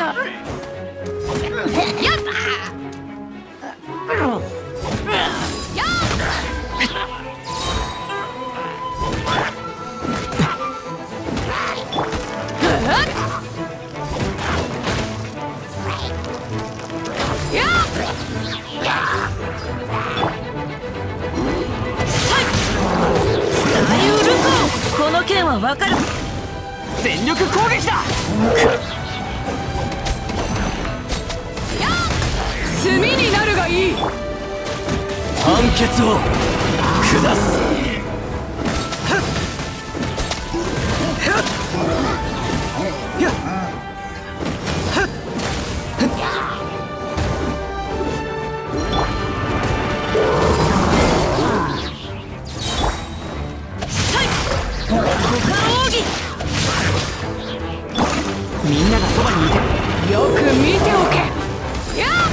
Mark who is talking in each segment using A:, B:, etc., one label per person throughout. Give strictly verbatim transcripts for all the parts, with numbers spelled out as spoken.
A: この剣はわかる。
B: 全力攻撃だ。
C: 炭になるがいい。
B: 判決を下す。みんながそばにいて
C: よく見ておけ。やっ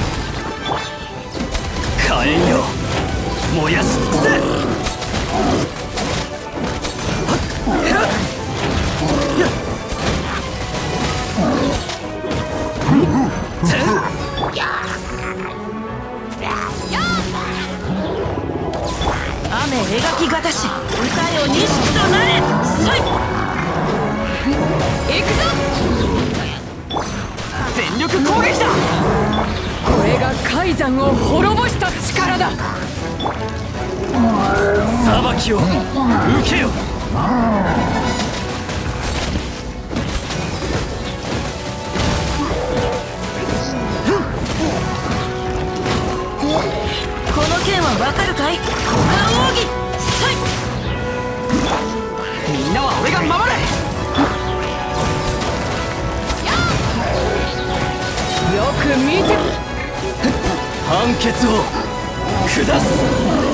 B: 火炎よ、燃やし尽くせ。
A: 雨描きがたし、歌よ錦となれ。そい
C: 行くぞ。
B: 全力攻撃だ。
C: これが海山を滅ぼした力だ。
B: 裁きを受けよ。
A: この剣はわかるかい。股間奥義。そい
B: みんなは俺が守れ。
C: よく見て。
B: 判決を下す。